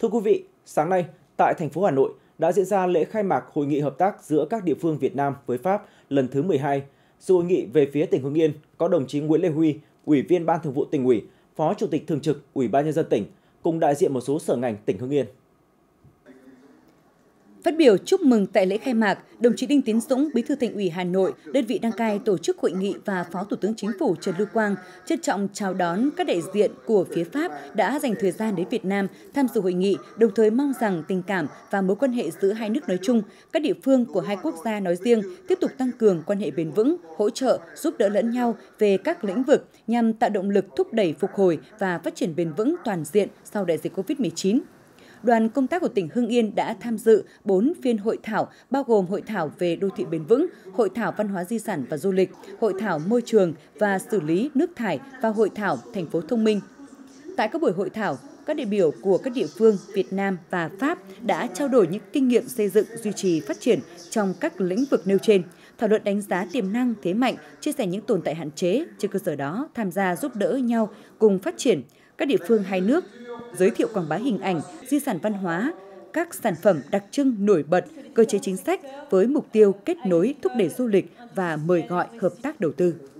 Thưa quý vị, sáng nay tại thành phố Hà Nội đã diễn ra lễ khai mạc Hội nghị hợp tác giữa các địa phương Việt Nam với Pháp lần thứ 12. Dự hội nghị về phía tỉnh Hưng Yên có đồng chí Nguyễn Lê Huy, Ủy viên Ban Thường vụ Tỉnh ủy, Phó Chủ tịch Thường trực Ủy ban Nhân dân tỉnh, cùng đại diện một số sở ngành tỉnh Hưng Yên. Phát biểu chúc mừng tại lễ khai mạc, đồng chí Đinh Tiến Dũng, Bí thư Thành ủy Hà Nội, đơn vị đăng cai tổ chức hội nghị và Phó Thủ tướng Chính phủ Trần Lưu Quang trân trọng chào đón các đại diện của phía Pháp đã dành thời gian đến Việt Nam tham dự hội nghị, đồng thời mong rằng tình cảm và mối quan hệ giữa hai nước nói chung, các địa phương của hai quốc gia nói riêng tiếp tục tăng cường quan hệ bền vững, hỗ trợ, giúp đỡ lẫn nhau về các lĩnh vực nhằm tạo động lực thúc đẩy phục hồi và phát triển bền vững toàn diện sau đại dịch COVID-19. Đoàn công tác của tỉnh Hưng Yên đã tham dự 4 phiên hội thảo, bao gồm hội thảo về đô thị bền vững, hội thảo văn hóa di sản và du lịch, hội thảo môi trường và xử lý nước thải và hội thảo thành phố thông minh. Tại các buổi hội thảo, các đại biểu của các địa phương Việt Nam và Pháp đã trao đổi những kinh nghiệm xây dựng, duy trì, phát triển trong các lĩnh vực nêu trên, thảo luận đánh giá tiềm năng, thế mạnh, chia sẻ những tồn tại hạn chế, trên cơ sở đó tham gia giúp đỡ nhau cùng phát triển. Các địa phương hai nước giới thiệu quảng bá hình ảnh, di sản văn hóa, các sản phẩm đặc trưng nổi bật, cơ chế chính sách với mục tiêu kết nối thúc đẩy du lịch và mời gọi hợp tác đầu tư.